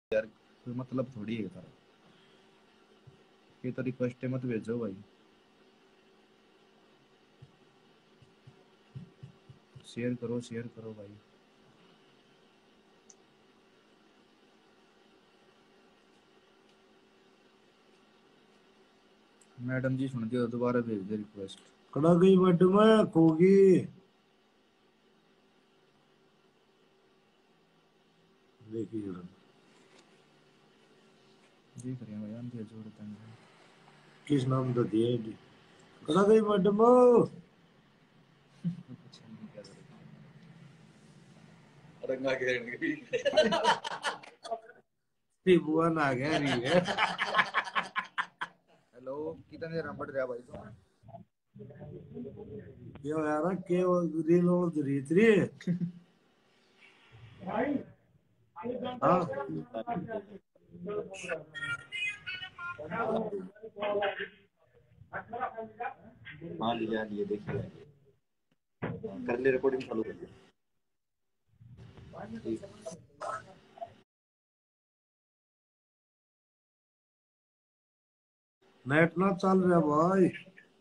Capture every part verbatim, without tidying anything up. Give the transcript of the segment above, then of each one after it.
यार कोई मतलब थोड़ी है था। ये तो रिक्वेस्ट मत भेजो भाई। शेयर करो शेयर करो भाई। मैडम जी सुन दियो दोबारा भेज दे रिक्वेस्ट। कड़ा गई मैडम होगी देखिए जरा जी करिए भाई हम भेज जोड़ते हैं। किस नाम का दिया है कड़ा गई मैडम अच्छा नहीं क्या करें रंगा के रंगी बुआ ना गया रही है हेलो कितने देर बढ़ रहा भाई तो यो यार के रील और रीत रही है हाँ हाँ लिया लिए देखिए कर ले रिकॉर्डिंग चालू कर ले। नेट ना चल रहा भाई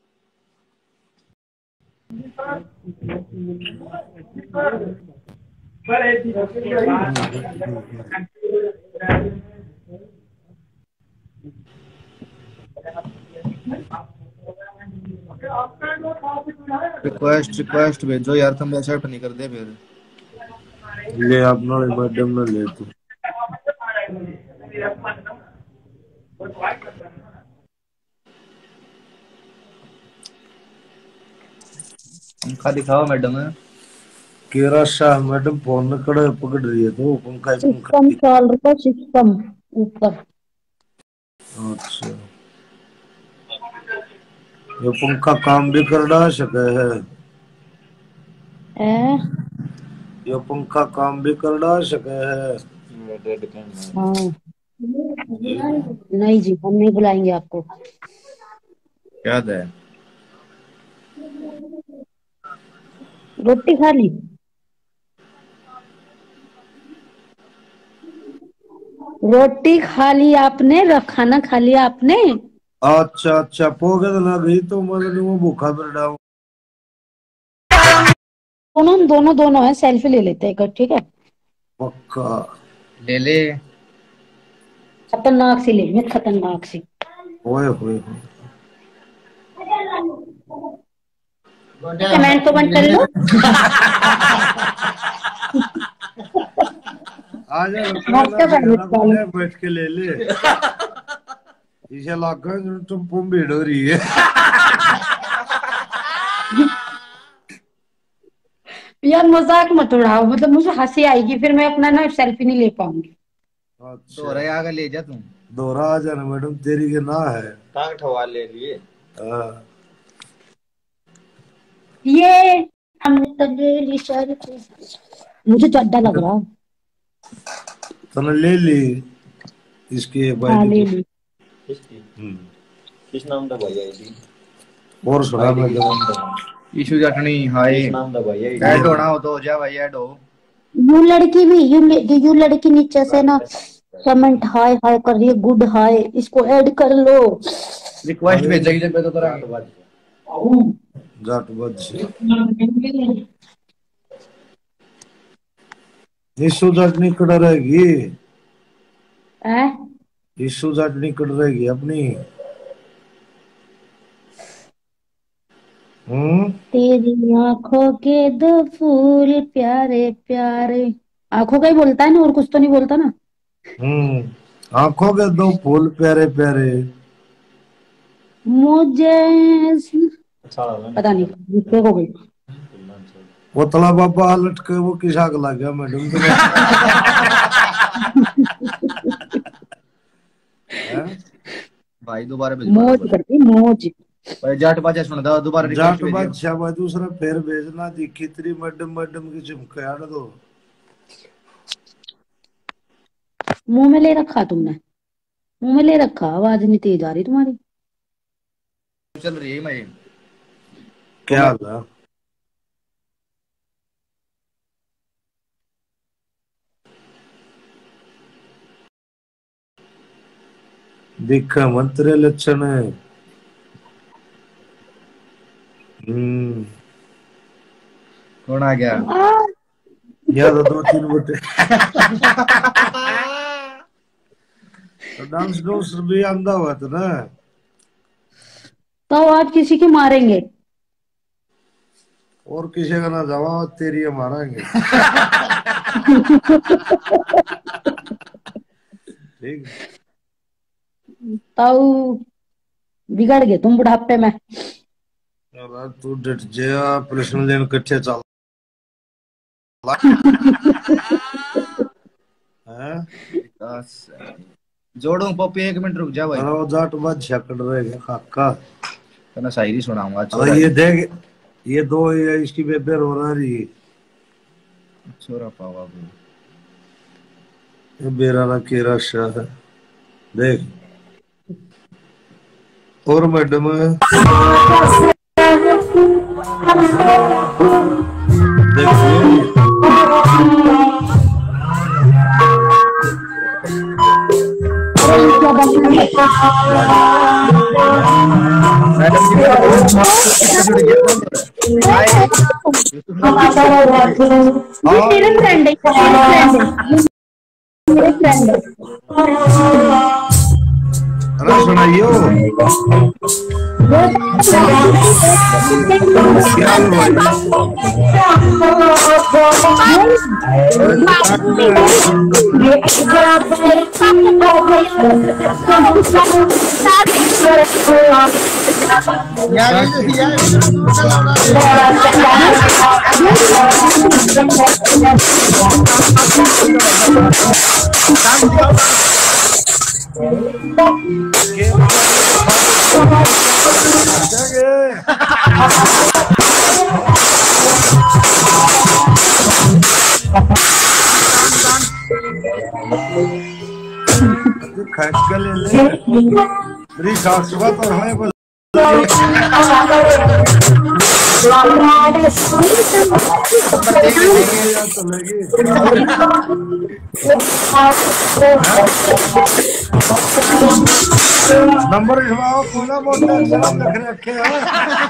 रिक्वेस्ट रिक्वेस्ट भेजो यार तुम एक्सेप्ट नहीं कर दे फिर। ले अपना मैडम ने ले तू पंखा दिखाओ मैडम। केरा शाह मैडम फोन कड़े पकड़ रही है तो पंखा ही पंखा सिस्टम चल रहा सिस्टम ऊपर। अच्छा ये पंखा काम भी कर रहा सके है है ये पंखा काम भी कर रहा सके है हाँ। नहीं जी हम नहीं बुलाएंगे आपको। क्या है रोटी खा ली रोटी खा ली आपने र- खाना खा लिया आपने। अच्छा अच्छा पोगे तो ना गई तो मतलब वो भूखा फिर रहा हूँ दोनों हम दोनों दोनों है सेल्फी ले लेते हैं एक, ठीक है। पक्का ले ले। खतरनाक सी लेंगे खतरनाक सी। ओए होए होए कमेंट तो बंद कर लो। आज मस्त ना वाले। बैठ के ले ले इसे लागा तुम पुम भीड़ हो रही है यार मजाक मत उड़ाओ मतलब मुझे हंसी आएगी फिर मैं अपना ना सेल्फी नहीं ले पाऊंगी। अच्छा दोहरा आगे ले जा तुम। दोहरा आ जाना मैडम तेरी के ना है टांग ठवा ले लिए। हाँ ये हमने तो ले ली सर मुझे तो अड्डा लग रहा। तूने ले ली इसकी हाँ बाइडी ले को ली। किसकी हम्म किस नाम का भाई आईडी। और सुना आईडी मैं किस जरा नाम का इशू जटनी हाय किस नाम का भाई आईडी ऐड होना हो तो हो जा भाई ऐड हो। यू लड़की भी यू यू लड़की नीचे से ना कमेंट हाय हाय कर रही है गुड हाय इसको ऐड कर लो। रिक्वेस्ट भेजेगी जब तो तेरा जाट बज निशु जाट निकट रहेगी है निशु जाट निकट रहेगी अपनी हम्म तेरी आंखों के दो फूल प्यारे प्यारे। आंखों का ही बोलता है ना और कुछ तो नहीं बोलता ना। हम्म आंखों के दो फूल प्यारे प्यारे मुझे पता नहीं मिस्टेक हो गई। वो तला बाबा लटके वो किसा लग गया मैडम तो है भाई दोबारा भेजवा दो मौज करती मौज। भाई जाट बाजा सुन दो दोबारा रिक्वेस्ट जाट भेजिए। बादशाह भाई दूसरा फिर भेजना दिखी तेरी मैडम मैडम की चिमकाड़ दो मुंह में ले रखा तुमने मुंह में ले रखा आवाज नहीं तेज आ रही तुम्हारी। चल रही है मैं तो क्या मैं हाल है दिखा मंत्र लक्षण है। हम्म कौन आ गया? या तो दो तीन बटे तो डांस डोस भी आंदा हुआ था ना। तो आज किसी की मारेंगे। और किसी का ना जवाब तेरी है मारेंगे। ठीक। ताऊ बिगड़ गए तुम बुढ़ापे में। अब तू डट जा प्रश्न लेन कट्ठे चल हैं। जोड़ू पॉपी एक मिनट रुक जा भाई। अरे वो जाट बाद छकड़ रहेगा काका। तो मैं शायरी सुनाऊंगा। अरे ये देख ये दो ये इसकी बेबे रो रही है। छोरा पावा ये बेरा ना केरा शाह है। देख और मैडम देखिए मेरे फ्रेंड है मेरे फ्रेंड है। अरे सुनाइयो खटका ले ले मेरी सासू का तो है बस नंबर पूरा मोटा लिख रखे हैं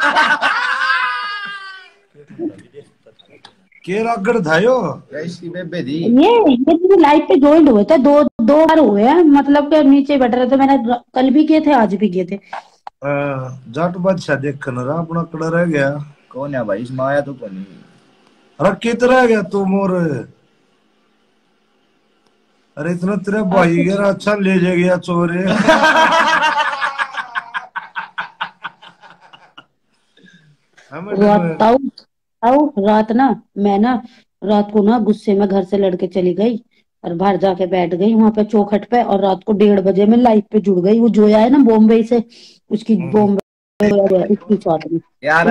के रगड़ धायो इसकी बेबे दी। ये ये मेरी लाइफ पे ज्वाइन हुए थे दो दो बार हुए हैं मतलब के नीचे बैठ रहे थे। मैंने कल भी किए थे आज भी किए थे। जट बादशाह देख न रहा अपना कड़ा रह गया। कौन है भाई इसमें आया तो कौन नहीं। अरे कितना रह गया तू मोर। अरे इतना तेरा भाई गया अच्छा ले जा गया चोरे। रात ताऊ ताऊ रात ना मैं ना रात को ना गुस्से में घर से लड़के चली गई और बाहर जाके बैठ गई वहां पे चौखट पे और रात को डेढ़ बजे में लाइफ पे जुड़ गई। वो जोया है ना बॉम्बे से उसकी बॉम्बे उसकी साथ में यार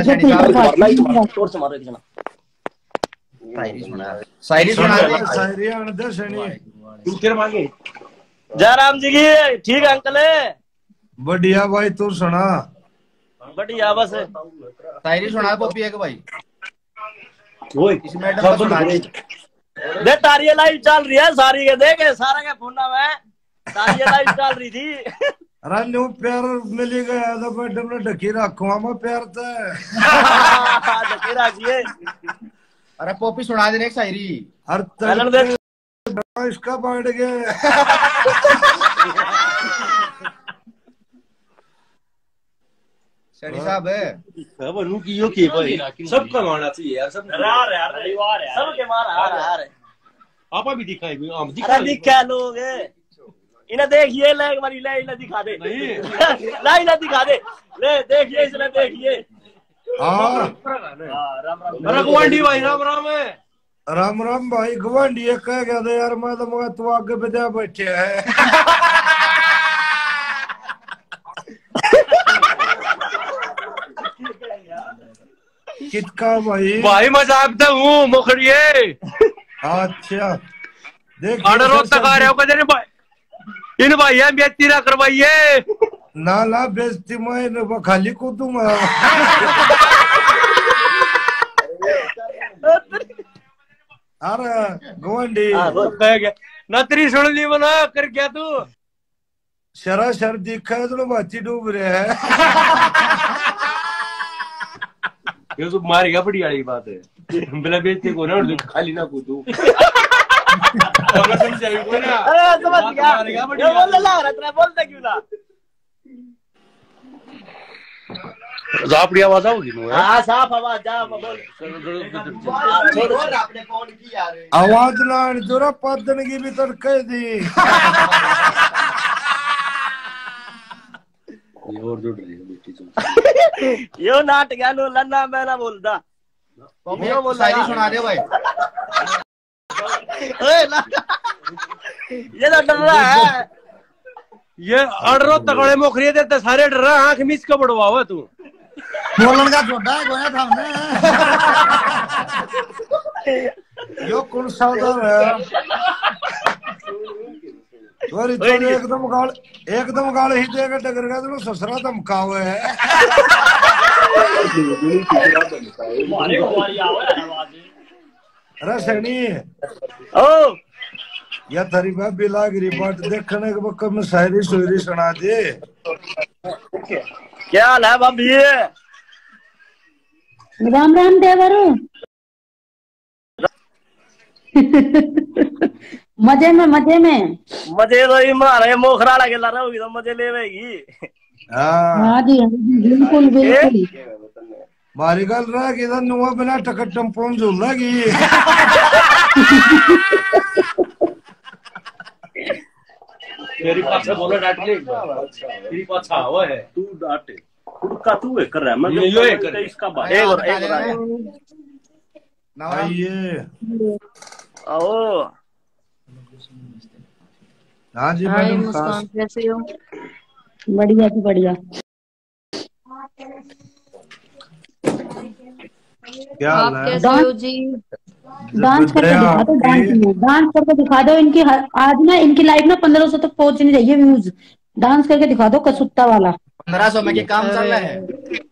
शायरी सुना शायरी सुना शायरी आने दे शनि मांगे। जयराम जी की ठीक है अंकल है बढ़िया भाई तू सुना। बढ़िया बस शायरी सुना पॉपी एक भाई। वो इस मैडम का सुना दे। दे तारी लाइव चल रही है सारी के देखे सारा के फोन में तारी लाइव चल रही थी। अरे न्यू प्यार मिली गया तो मैडम ने ढकी रखवा मैं प्यार से ढकी रखिए। अरे पॉपी सुना दे एक शायरी। अरे इसका बैठ गया। शनि साहब है सब करवाना चाहिए यार। सब यार यार रविवार है सबके मार आ रहा है। आपा भी दिखाएंगे हम दिखा दिखा लोग इन्हें देखिए ले एक बारी ले इन्हें दिखा दे नहीं ला इन्हें दिखा दे ले देखिए इसने देखिए। हाँ गवांडी भाई राम राम है। राम राम भाई गवांडी कह गया था यार मैं तो मैं तू आगे बजा बैठे है। कितका भाई भाई मजाक तो हूँ मुखड़िए। अच्छा देख ऑर्डर तक आ रहे हो कदे भाई इन भाई बेइज्जती ना करवाइए। ना ना बेइज्जती मैं खाली कूदूंगा। अरे गवांडी नतरी सुन ली बना कर क्या तू शरा शर दिखा है तो बाची डूब रहा है। ये तो मारेगा बड़ी वाली बात है। बिना बेचते को ना खाली ना कूदू। समझाई को ना। अरे समझ गया। ये बोल ला रहा तेरा बोलता क्यों ना? आपकी आवाज आओगी नु? हाँ साफ आवाज जा बोल। छोड़ आपने कौन की यार आवाज लान जोरा पदन की भी तड़के दी। ये और जुड़ रही है बेटी जो। यो नाट गया नो लन्ना मैं ना बोलता। यो बोल शायरी सुना दे भाई। ये तो डर रहा है। ये अड़रो तगड़े मोखरिए देते सारे डर रहा आंख मिस का बड़वा हुआ तू। बोलन का छोटा है गोया था हमने। यो कौन सा उधर है? सॉरी तो एकदम गाल एकदम गाल ही देगा टकर का तो ससुरा धमका हुआ है। मारे को मारी आवाज। अरे सैनी ओ या थारी भाभी लागिरी बाट देखने के बक्का में शायरी सुरी सुना दे। क्या हाल है भाभी? राम राम देवरू। मजे में मजे में मजे तो ही मारे मोखरा लगे ला रहोगी तो मजे लेवेगी। हाँ जी बिल्कुल बिल्कुल। मारी गल रहा कि इधर नुआ बिना टकट टम्पों झूल लगी। तेरी पाछा बोला डांट ले तेरी पाछा हुआ है तू डांटे खुद का तू है कर रहा है मैं यो है कर इसका बात एक और एक और आइए आओ। हाँ जी हाय मैडम मुस्कान कैसे हो? बढ़िया जी बढ़िया। क्या हाल आप है? कैसे हो जी? डांस करके दिखा दो। डांस डांस करके दिखा दो। इनकी आज ना इनकी लाइफ ना पंद्रह सौ तक पहुंच नहीं रही है व्यूज। डांस करके दिखा दो कसुत्ता वाला। पंद्रह सौ में के काम चल रहा है।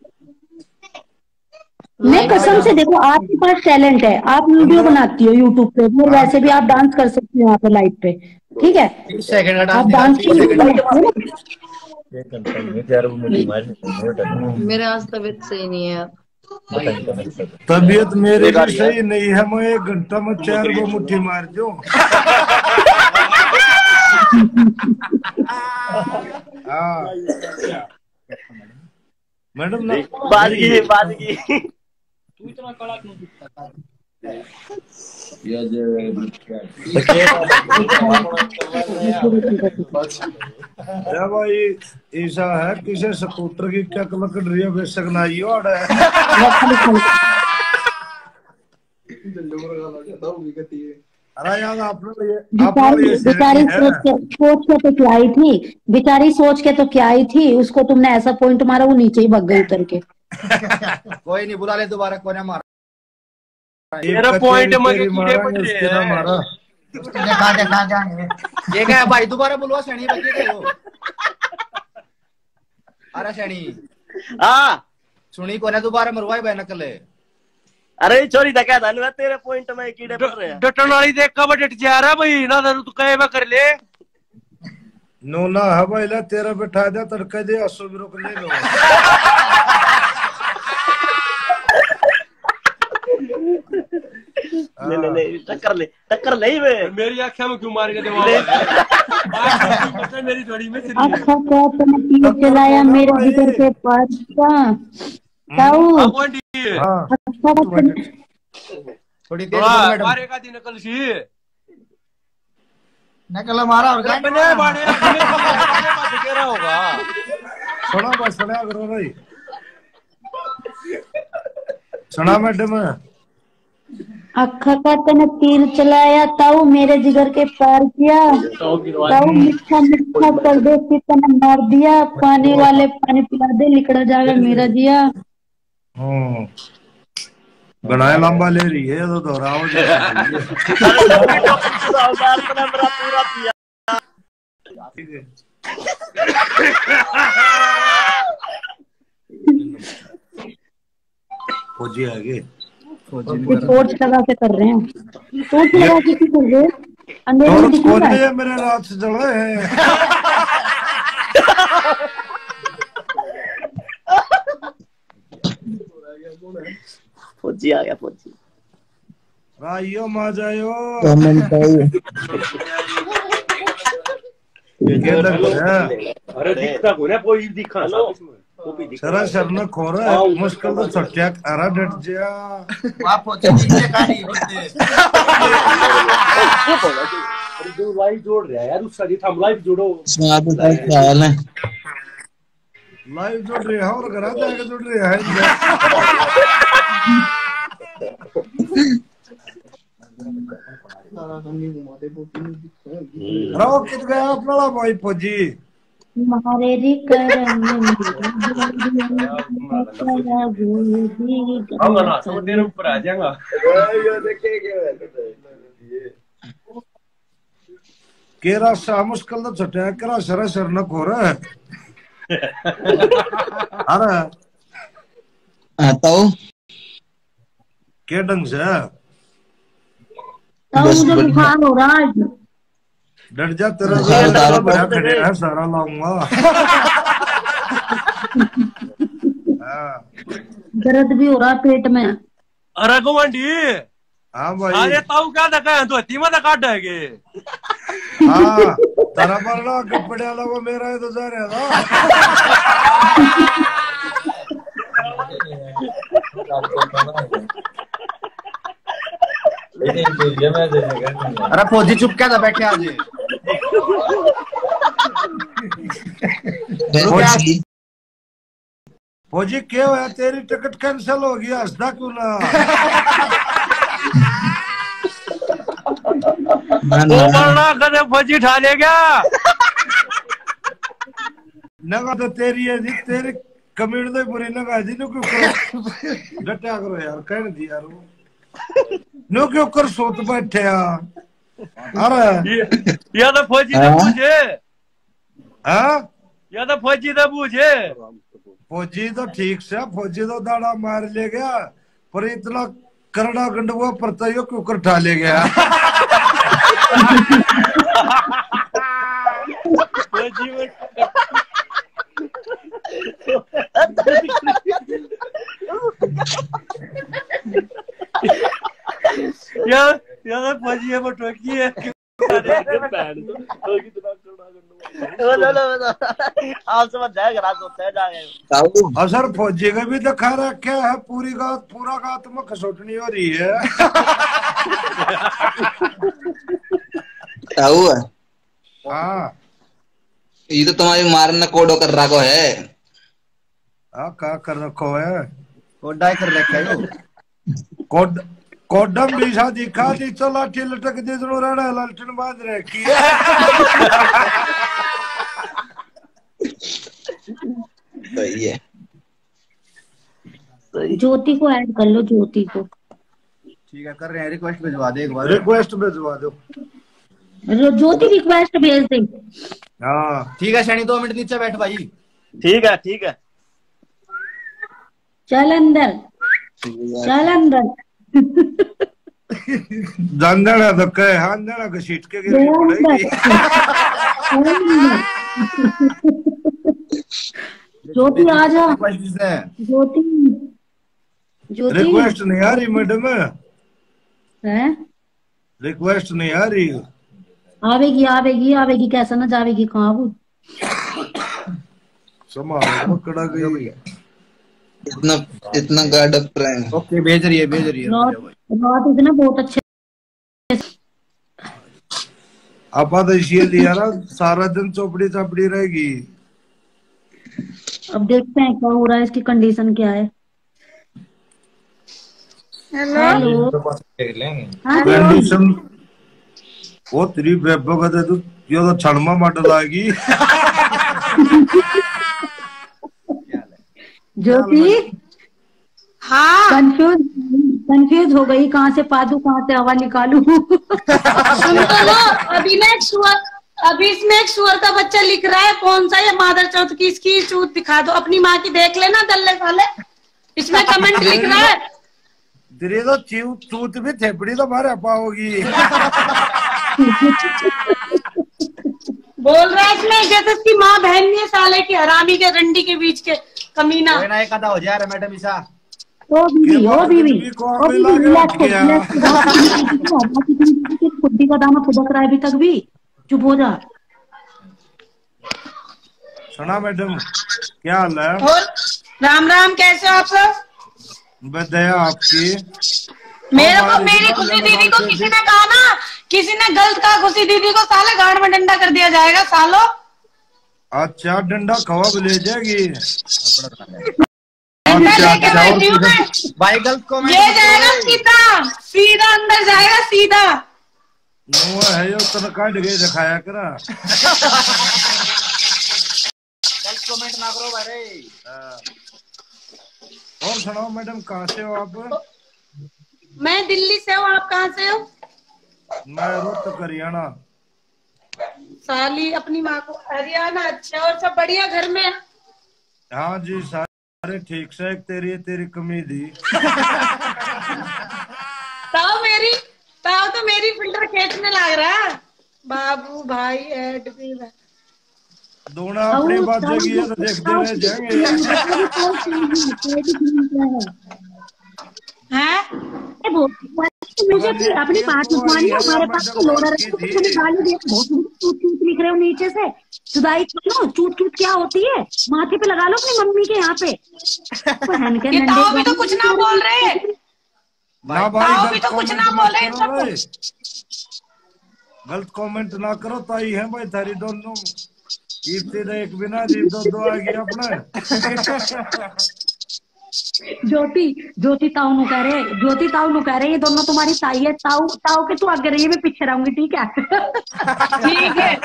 मैं कसम से देखो आपके पास टैलेंट है। आप वीडियो बनाती हो यूट्यूब पे और वैसे भी आप डांस कर सकती हो यहाँ पे लाइव पे। ठीक है सेकंड का आप डांस डांस मेरे आज तबीयत सही नहीं है यार। तबीयत मेरी भी सही नहीं है। मैं एक घंटा में चार गो मुट्ठी मार दो। मैडम ना बात की बात की तू इतना कड़क नहीं दिखता। या भाई ऐसा है किसी स्कूटर की क्या कलक रही है बेशक ना ही और है। अरे यार आपने ये बेचारी बेचारी सोच के सोच के तो क्या आई थी। बेचारी सोच के तो क्या आई थी। उसको तुमने ऐसा पॉइंट मारा वो नीचे ही भग गई उतर के। कोई नहीं बुला ले दोबारा कोने मार। तेरा पॉइंट मगे कीड़े पड़ रहे हैं हमारा। देखा देखा जाएंगे ये क्या है भाई दोबारा बुलवा सैनी बच्चे थे वो। अरे सैनी हाँ सुनी कोने दोबारा मरवाए भाई नकल है। अरे छोरी था क्या था तेरे पॉइंट में कीड़े पड़ रहे हैं। डटन वाली देख का डट जा रहा भाई ना तू कहे मैं कर ले। नो ना है भाई ला तेरा बैठा दे तड़के दे अस्सो भी रोक ले लो। ले ले ले टक्कर ले टक्कर ले वे। मेरी आँखें में क्यों मार के देवा मेरी थोड़ी में अच्छा क्या तुमने तीर चलाया मेरे जिगर के पास का ताऊ। अच्छा थोड़ी तेज बोल मैडम। मारे का दिन कल सी नकल मारा और गाय अपने बाड़े में के रहा होगा। सुना बस सुना करो भाई सुना मैडम। अखा का तने तीर चलाया ताऊ मेरे जिगर के पार किया। ताऊ मिठा मिठा कर दे फिर तने मार दिया। पानी वाले पानी पिला दे लिकड़ा जाएगा मेरा जिया। हम्म बनाया लंबा ले रही है तो दोहराओ। पूरा पिया। फौजी आगे टॉर्च लगा के कर रहे हैं। टॉर्च लगा के क्यों कर रहे हैं? अंधेरे में दिख नहीं रहा है। मेरे रात से जले हैं। फौजी आ गया फौजी। आइयो माँ जायो अरे दिखता को ना कोई दिखा सरा सर न खोरा मुश्किल तो छट्या अरा डट जा आप पहुंचे नीचे का नहीं बोलते अरे जो लाइव जोड़ रहा है यार उसका जी हम लाइव जोड़ो आप क्या हाल है लाइव जोड़ रहे हैं और करा जाएगा जोड़ रहे हैं राव कित गया अपना भाई फौजी मारे रे करम हम ना सो देर ऊपर आ जाएगा ये देखे केरा सा मुश्किल तो छट्या केरा सरा सर न खोरा अरे आता हूँ के ढंग से मुझे बुखार हो रहा है डर जा तेरा बड़ा खड़े है सारा लाऊंगा दर्द भी हो रहा है पेट में। अरे गुआंढी हाँ भाई अरे ताऊ क्या दका तो तीमा दा काट है हाँ तेरा बड़ा कपड़े वाला वो मेरा है तो जा रहा था अरे फौजी चुप क्या था बैठे आज फौजी फौजी क्या हुआ तेरी टिकट कैंसिल हो गया हंसदा क्यों ना वो बड़ा कदे फौजी ठा ले गया नगा तो तेरी है जी तेरी कमीड तो बुरी नगा जी नु क्यों डटा करो यार कहने दी यार नो क्यों कर सोत बैठे अरे या तो फौजी ने पूछे हाँ या तो फौजी ने पूछे फौजी तो ठीक से फौजी तो दाड़ा मार ले गया पर इतना करड़ा गंडुआ पड़ता ही क्यों कर ठा ले गया फौजी में यार यार फौजी है बटोकी है आप समझ जाएगा रात होता है जाएगा ताऊ असर फौजी का भी दिखा रखा है पूरी गात पूरा गात में खसोटनी हो रही है ताऊ हाँ ये तो तुम्हारी मारना कोडो कर रखो है हाँ क्या कर रखो है कोडाई कर रखा है कोड कोडम भी सा दिखा दी तो लाठी लटक दे जरूर रहा लालटन बांध रखी है सही है ज्योति को ऐड कर लो ज्योति को ठीक है कर रहे हैं रिक्वेस्ट भिजवा दे एक बार रिक्वेस्ट भिजवा दो ज्योति रिक्वेस्ट भेज दे हाँ ठीक है शनि दो मिनट नीचे बैठ भाई ठीक है ठीक है चल अंदर चल अंदर जानना तो कहे हाँ जाना को सीट के गिरनी पड़ेगी ज्योति आ जा रिक्वेस्ट है ज्योति ज्योति रिक्वेस्ट नहीं आ रही मैडम है रिक्वेस्ट नहीं आ रही आवेगी आवेगी आवेगी कैसा ना जावेगी कहाँ वो संभाल पकड़ा गई इतना इतना गार्ड अप रहे ओके भेज रही है भेज रही है रात रात इतना बहुत अच्छे आपा तो इसलिए लिया ना सारा दिन चौपड़ी चापड़ी रहेगी अब देखते हैं क्या हो रहा है इसकी कंडीशन क्या है हेलो कंडीशन वो तेरी बेबो का तो यो तो छड़मा मॉडल आएगी ज्योति हाँ कंफ्यूज कंफ्यूज हो गई कहाँ से पादू कहाँ से हवा निकालू सुन तो लो अभी ना एक सुअर अभी इसमें एक सुअर का बच्चा लिख रहा है कौन सा ये मादर चौथ की इसकी चूत दिखा दो अपनी माँ की देख लेना दल्ले साले इसमें कमेंट लिख रहा है तेरी तो चीव चूत भी थेपड़ी तो मारे पाओगी बोल रहा है इसमें जैसे उसकी माँ बहन नहीं है, साले की हरामी के रंडी के बीच के कमीना। कोई ना एक आधा हो जा रहा मैडम ईसा। ओ बीवी, ओ बीवी, को ओ मिला बीवी, के रिलैक्स रख हो, गया। रिलैक्स हो। खुद्दी का दाना खुदक रहा है अभी तक भी, चुप हो जा। सुना मैडम, क्या हाल है? और राम राम, कैसे हो आप सब? बधाई आपकी। मेरे को मेरी खुशी दीदी को किसी ने कहा ना, किसी ने गलत कहा खुशी दीदी को, साले गाड़ में डंडा कर दिया जाएगा सालो। अच्छा, डंडा खवा ले जाएगी। डंडा लेके बैठी हूँ मैं। भाई गलत कमेंट ये जाएगा सीधा सीधा अंदर जाएगा सीधा। नो है यो तो काट के दिखाया करा। गलत कमेंट ना करो भाई। और सुनाओ मैडम, कहाँ से हो आप? मैं दिल्ली से हूँ, आप कहाँ से हो? मैं रोहतक हरियाणा। साली अपनी माँ को हरियाणा। अच्छा, और सब बढ़िया घर में? हाँ जी सारे ठीक से। तेरी तेरी कमी दी। ताऊ मेरी ताऊ तो मेरी फिल्टर खींचने लग रहा। बाबू भाई ऐड भी दोनों अपनी बात जगी है तो देखते रह जाएंगे। हैं? मुझे अपनी बात उठवानी है, हमारे पास तो लोडर है, तो तुमने गाली दिया, बहुत चूत चूत लिख रहे हो नीचे से। जुदाई करो, चूत चूत क्या होती है, माथे पे लगा लो अपनी मम्मी के यहाँ पे। ये ताऊ भी तो कुछ ना बोल रहे, ना भाई, ताऊ भी तो कुछ ना बोल रहे सबको। गलत कमेंट ना करो, ताई है भाई थारी दोनों। एक बिना दी दो दो आ गया अपना। ज्योति ज्योति ताऊ नु कह रहे ज्योति ताऊ नु कह रहे ये दोनों तुम्हारी ताई है। ताऊ ताऊ के तू आगे रही, मैं पीछे रहूंगी, ठीक है? ठीक है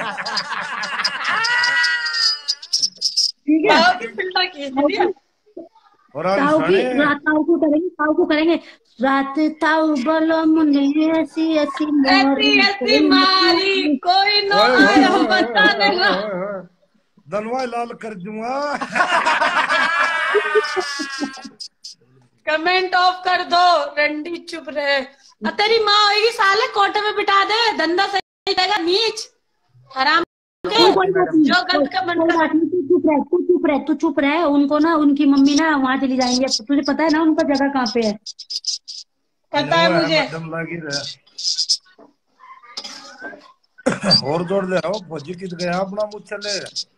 ठीक है। ताऊ की फिल्टर खींच दिया। ताऊ की रात ताऊ को करेंगे, ताऊ को करेंगे रात ताऊ बोलो मुन्ने ऐसी ऐसी ऐसी ऐसी मारी कोई नो आया बताने ला। दलवाई लाल कर दूंगा। कमेंट ऑफ कर दो, रंडी चुप रहे। तेरी माँ होगी साले, कोटे में बिठा दे, धंधा सही रहेगा। नीच हराम के जो गलत कमेंट कर। तू चुप रह, तू चुप रह, तू चुप रह। उनको ना, उनकी मम्मी ना वहाँ चली जाएंगे, तुझे पता है ना उनका जगह कहाँ पे है? पता है मुझे। और जोड़ दे रहा फौजी कित गया अपना मुझ चले।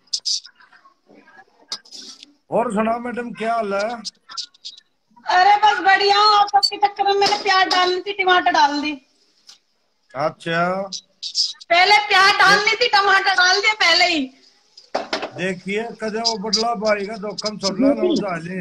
और सुना मैडम, क्या हाल है? अरे बस बढ़िया हूँ। आप सबके चक्कर में मैंने प्याज डालनी थी, टमाटर डाल दी। अच्छा, पहले प्याज डालनी थी, टमाटर डाल दिया पहले ही। देखिए कदे वो बदला पाएगा तो कम छोड़ना ना डाले।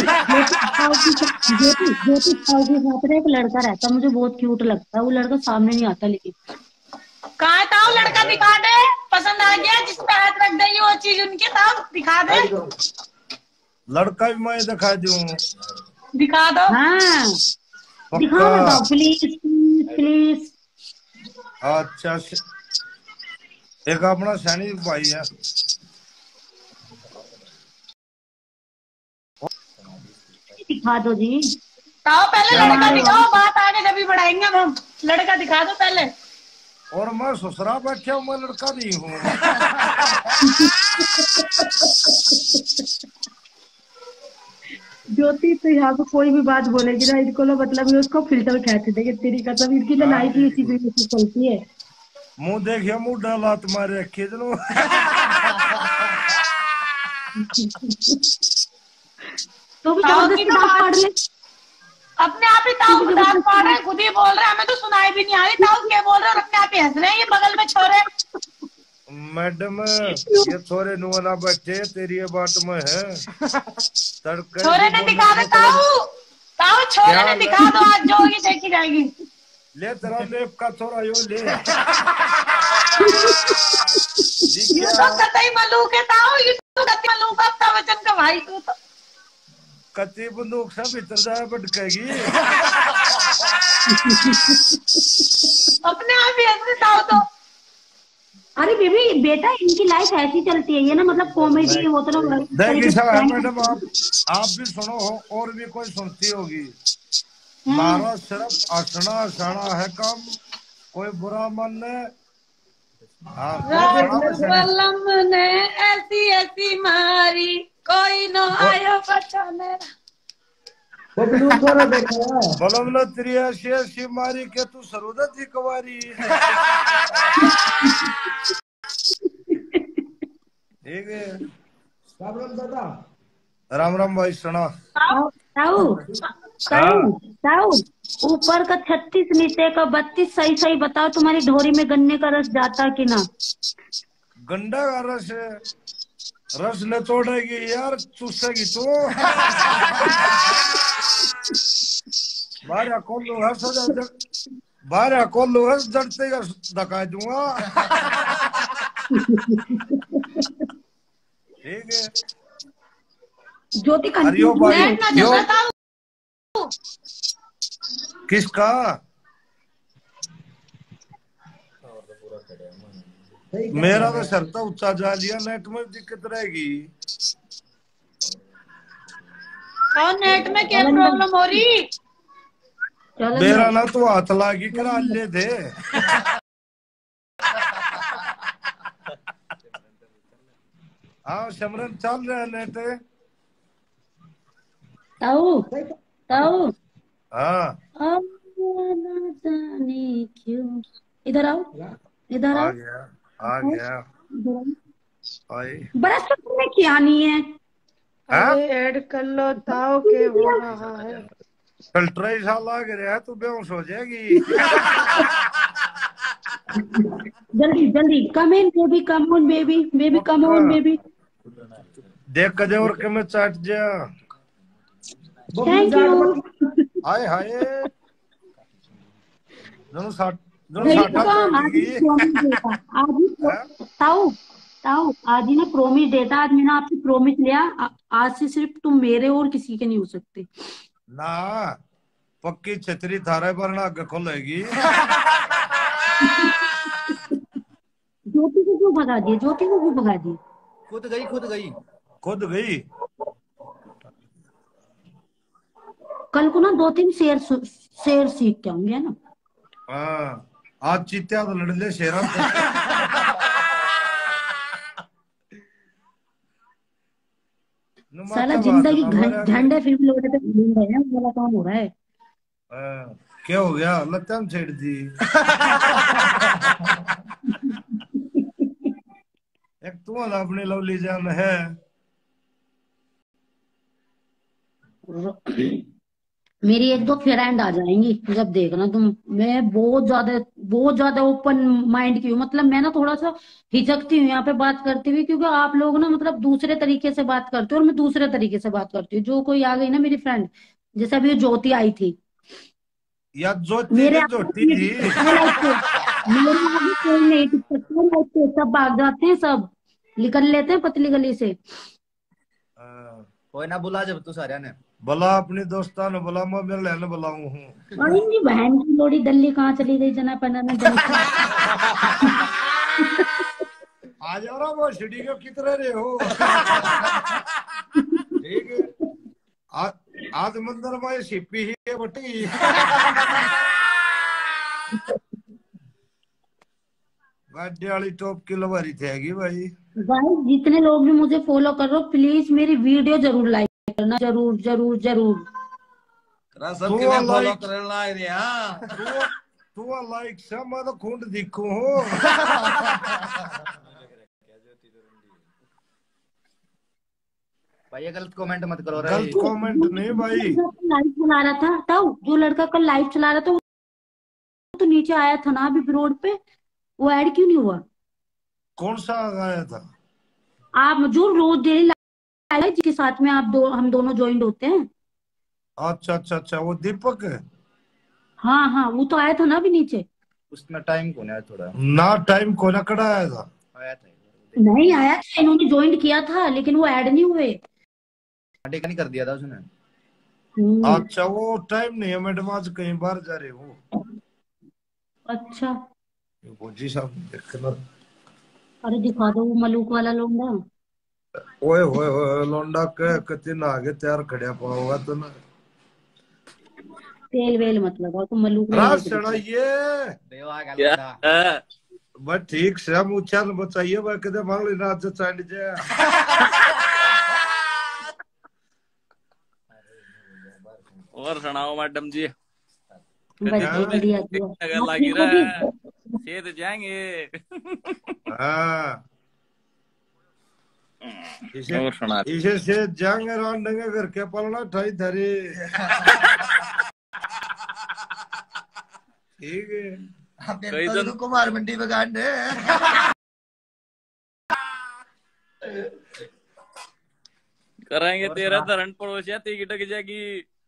ज्योति ताऊ के साथ एक लड़का रहता, मुझे बहुत क्यूट लगता है वो लड़का, सामने नहीं आता लेकिन। कहाँ ताऊ? लड़का दिखा दे, पसंद आ गया, जिस पे हाथ रख गई वो चीज उनके, ताऊ दिखा दे। लड़का भी मैं दिखा दूं? दिखा दो। हाँ दिखाओ ना प्लीज प्लीज प्लीज। अच्छा, एक अपना सैनिक भाई है। दिखा दो जी। ताऊ पहले लड़का दिखाओ, बात आगे जब भी बढ़ाएंगे हम। लड़का दिखा दो पहले। और मैं ससुरा बैठा हूँ, मैं लड़का नहीं हूँ। ज्योति तो यहाँ पे कोई भी बात बोलेगी ना, इनको ना मतलब उसको फिल्टर खेच देंगे तेरी कसम। इनकी ना लाइफ ही इसी वजह से चलती है। मुंह देखिए, मुंह डाला तुम्हारे रखे चलो। तो भी जबरदस्ती दांत फाड़ ले। अपने आप ही ताऊ को दांत फाड़ रहे, खुद ही बोल रहे, हमें तो सुनाई भी नहीं आ रही। ताऊ क्या बोल रहे और अपने आप ही हंस रहे हैं ये बगल में छोरे। मैडम ये छोरे नुआना बैठे, तेरी ये बात में है। छोरे ने दिखा दो ताऊ, ताऊ छोरे ने दिखा दो, आज जो होगी देखी जाएगी। ले तेरा लेप का छोरा यो ले। ये तो कतई मलूक है ताऊ, ये तो कतई मलूक है, अपना वचन का भाई तू तो। कच्ची बंदूक से भीतर जाए भटकेगी। अपने आप ही हंसते ताऊ तो। अरे बेबी बेटा, इनकी लाइफ ऐसी चलती है ये ना, मतलब कॉमेडी हो तो ना। देखिए सर मैडम, आप आप भी सुनो हो, और भी कोई सुनती होगी। हमारा सिर्फ हंसना हंसाना है काम, कोई बुरा मन हाँ बलम ने ऐसी ऐसी मारी कोई न आयो बचा मेरा। बलम न त्रियासी ऐसी मारी के तू सरोदा थी कुंवारी। ठीक है राम राम दादा। राम राम भाई सुना। ताऊ ताऊ ताऊ ऊपर का छत्तीस नीचे का बत्तीस सही सही बताओ तुम्हारी ढोरी में गन्ने का रस जाता कि ना? गंडा का रस है, रस न तोड़ेगी यार चूसेगी तू। बारह कोल्लू है सजा बारह कोल्लू है जड़ते का धका दूंगा। ठीक है ज्योति हरियो भाई यो किसका मेरा तो सर तो ऊंचा जा लिया नेट में दिक्कत रहेगी। और नेट में क्या प्रॉब्लम हो रही? मेरा ना तो हाथ लागी करा ले थे। हाँ सिमरन चल रहा है नेट। ताऊ ताऊ हाँ ना जाने क्यों। इधर आओ इधर आ आओ। गया आ गया आए। बड़ा तुमने क्या नहीं है। अरे ऐड कर लो ताऊ के हो रहा है। फिल्टर ही सा लग रहा है तू बेहोश हो जाएगी। जल्दी जल्दी come in baby come on baby baby come on baby. देख कदे और के मैं चाट जा। Thank you. हाय हाय दोनों साठ दोनों नहीं, साठ तो आज ही promise देता, आज ही ताऊ ताऊ आज ही ना प्रोमिस देता। आज मैंने आपसे प्रोमिस लिया आ- आज से सिर्फ तुम मेरे और किसी के नहीं हो सकते। ना पक्की छतरी थारे पर ना आगे खोलेगी। ज्योति को क्यों भगा दिए ज्योति को क्यों भगा दिए? खुद गई खुद गई खुद गई। कल को ना दो तीन शेर सु- शेर सीख के आऊंगी है ना। हाँ आज चीत्या तो लड़ ले शेरा। साला जिंदगी घं- झंडे फिर भी लोटे पे घूम रहे हैं वाला काम हो रहा है। हाँ, क्या हो गया लत्तम छेड़ दी। एक तू अपनी लवली जान है। मेरी एक दो फ्रेंड आ जाएंगी जब देखना तुम। मैं बहुत ज्यादा बहुत ज्यादा ओपन माइंड की हूँ। मतलब मैं ना थोड़ा सा हिचकती हूँ यहाँ पे बात करती हुई क्योंकि आप लोग ना मतलब दूसरे तरीके से बात करते हो और मैं दूसरे तरीके से बात करती हूँ। जो कोई आ गई ना मेरी फ्रेंड जैसे अभी ज्योति आई थी या जोती मेरे ने आगे जोती कोई- थी। मेरे आगे कोई नहीं टिक सकता। लाइफ पे सब भाग जाते हैं सब निकल लेते हैं पतली गली से। हाँ, कोई ना बुला जब तू सारे ने बोला अपनी दोस्ता ने बोला मैं मेरे लेने बुलाऊं हूँ। और इनकी बहन की लोड़ी दल्ली कहाँ चली गई जना पना ने आ जाओ ना वो सीढ़ी के कितने रे हो। ठीक है आ- आज मंदिर में सिप्पी ही है बटी। गाड़ी वाली टॉप की लवारी थी भाई। गाइस जितने लोग भी मुझे फॉलो कर रहे हो प्लीज मेरी वीडियो जरूर लाइक करना जरूर जरूर जरूर। सब के लिए फॉलो करना है हां तू तू लाइक से मैं तो खूंड दिखू हो। भाई ये गलत कमेंट मत करो रे। गलत कमेंट नहीं भाई। लाइव चला रहा था ताऊ जो लड़का कल लाइव चला रहा था वो तो नीचे आया था ना अभी रोड पे। वो ऐड क्यों नहीं हुआ? कौन सा आया था? आप जो रोज डेली लाइव जिसके साथ में आप दो हम दोनों ज्वाइंट होते हैं। अच्छा अच्छा अच्छा वो दीपक है। हाँ हाँ वो तो आया था ना अभी नीचे। उसमें टाइम कौन है थोड़ा ना टाइम को ना कड़ा आया था। आया था नहीं आया था इन्होंने ज्वाइंट किया था लेकिन वो ऐड नहीं हुए। टेक नहीं कर दिया था उसने। हम्म, अच्छा वो टाइम नहीं है मैडम आज कहीं बाहर जा रहे हो। अच्छा जी साहब देखना। अरे दिखा दो वो मलूक वाला लोंडा। ओए ओए ओए लौंडा के कति ना आगे तैयार खड़िया पाओगा तो ना। तेल वेल मत लगाओ तो मलूक नहीं रात लेके सड़ा दिखा। ये देवा क्या गलत बस ठीक से हम उच्चारण बताइए भाई कदे मान लो ना आज चांद जे और सुनाओ मैडम जी बढ़िया अगर लगी रहा है सेहत जाएंगे। हाँ इसे और सुना इसे से जाएंगे रांडेंगे घर के पलना ठाई धरे ठीक है कई दिन कुमार मंडी में गांडे करेंगे तेरा धरण पड़ोसिया तीकी टक जाएगी।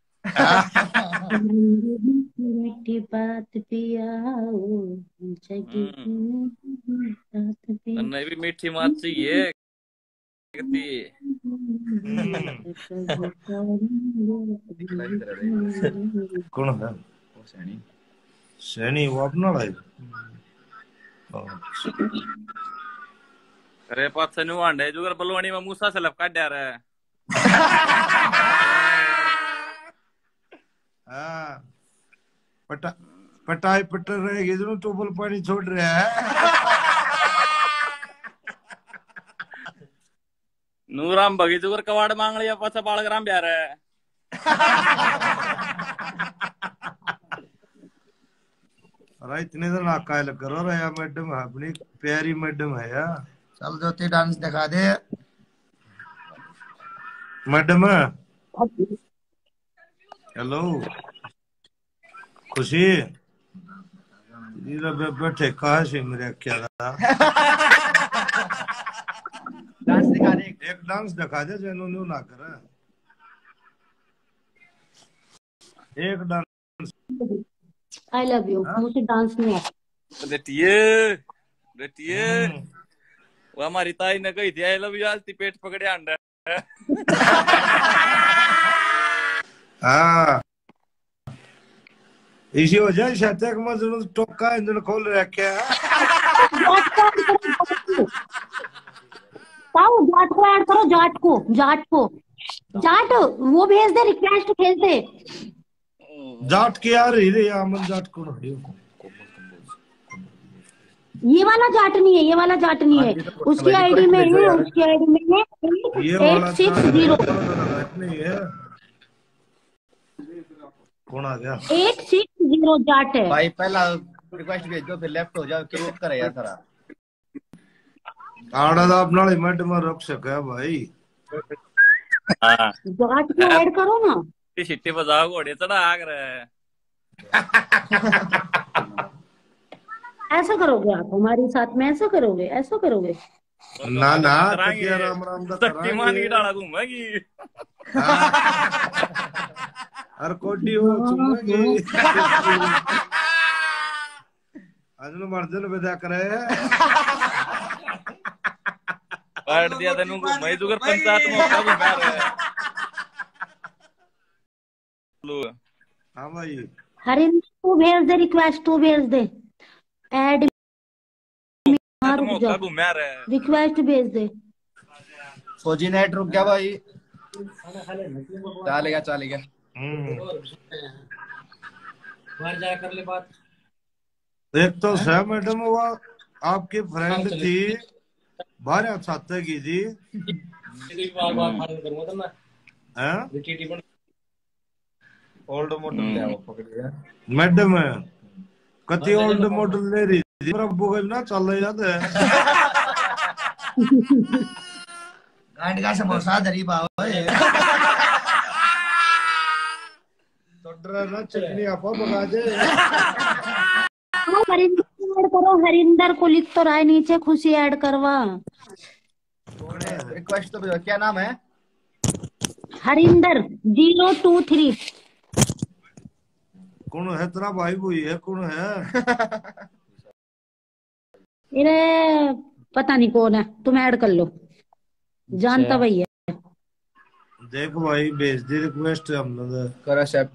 मीठी बात पियाओ जगी बात पिया नहीं भी मीठी बात चाहिए कौन है सैनी सैनी वो अपना भाई अरे पास से नुआंडे जुगर बलवानी में मूसा से लपका डा रहा है। हाँ पटा पटाई पटर रहेगी जो टोपल पानी छोड़ रहा है नूराम भगी जुगर कवाड़ मांग लिया पास बाल ग्राम ब्याह रहा है। अरे इतने दिन आकायल करो रे यार मैडम अपनी प्यारी मैडम है यार चल ज्योति डांस दिखा दे मैडम हेलो खुशी ये बैठे कहा से मेरे क्या डांस दिखा दे एक डांस दिखा दे जो न्यू ना करे एक डांस आई लव यू मुझे डांस नहीं आता बेटिए बेटिए वो हमारी ताई ने कही थी आई लव यू आज ती पेट पकड़े अंडा हाँ इसी वजह से तक मजनू टोका इंजन खोल रखे है ताऊ जाट को ऐड करो जाट को जाट को जाट वो भेज दे रिक्वेस्ट भेज दे जाट के यार हीरे अमन जाट को ये वाला जाट नहीं है ये वाला जाट नहीं है उसकी आईडी में है उसकी आईडी में है एट सिक्स जीरो नहीं है कौन आ गया एट सिक्स जीरो जाट है भाई पहला रिक्वेस्ट भेज दो फिर लेफ्ट हो जाओ क्लोज करे यार सारा आड़ा दा अपना मैडम रख सके भाई हां जाट को ऐड करो ना ये सिट्टी बजाओ घोड़े चढ़ा आग रहा है। ऐसा करोगे आप हमारे साथ में ऐसा करोगे ऐसा करोगे ना ना तकिया राम राम दा तक्की मान की डाला घूमेगी हर कोडी हो चुमेगी अजनो मर्दन बजा करे काट दिया तनु को मैं जुगर पंचायत में का घूम रहा है। हां भाई हरिंदर तू भेज दे रिक्वेस्ट तू भेज दे ऐड तुम का घूम रहा है रिक्वेस्ट भेज दे फौजी नेट रुक गया भाई चलेगा चलेगा बाहर जा कर ले बात एक तो सह मैडम वो आपकी फ्रेंड थी बारह छात्र की थी बार बार फाइल करूंगा तो मैं हैं टीटी बन ओल्ड मॉडल ले आओ पकड़ लिया मैडम कति ओल्ड मॉडल ले रही थी पर अब वो ना चल रहा है गांड का समोसा धरी पाओ तो डरा ना चटनी आपा बगा दे हरिंदर ऐड करो हरिंदर को लिख तो रहा है नीचे खुशी ऐड करवा रिक्वेस्ट तो भेजो क्या नाम है हरिंदर जीरो टू थ्री कौन है तेरा भाई वही है कौन है अरे पता नहीं कौन है तुम ऐड कर लो जानता भाई है देख भाई भेज दे रिक्वेस्ट हमने कर एक्सेप्ट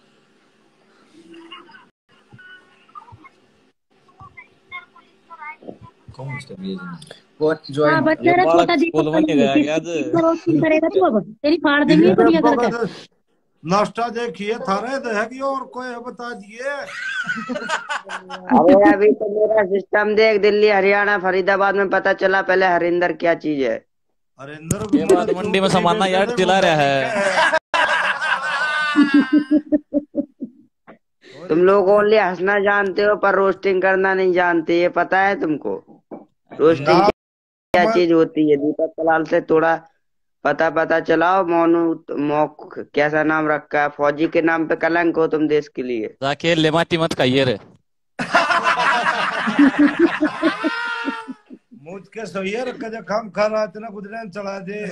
कौन से भेजना कौन हाँ ज्वाइन बस तेरा छोटा जी करेगा तू अब तेरी फाड़ देंगे बढ़िया करके नाश्ता देखिए थारे तो है कि और कोई है बता दिए। अरे अभी तो मेरा सिस्टम देख, दिल्ली हरियाणा फरीदाबाद में पता चला पहले हरिंदर क्या चीज है। हरिंदर ये बात मंडी में समाना यार चिल्ला रहा है। तुम लोग ओनली हंसना जानते हो पर रोस्टिंग करना नहीं जानते, ये पता है तुमको? रोस्टिंग क्या चीज होती है? दीपक कलाल से थोड़ा पता पता चलाओ। मोनू मोक कैसा नाम रखा है? फौजी के नाम पे कलंक हो तुम देश के लिए। जाके लेमाटी मत कहिए रे। मुझ के सोइए रख के काम खा रहा था ना गुजरान चला दे।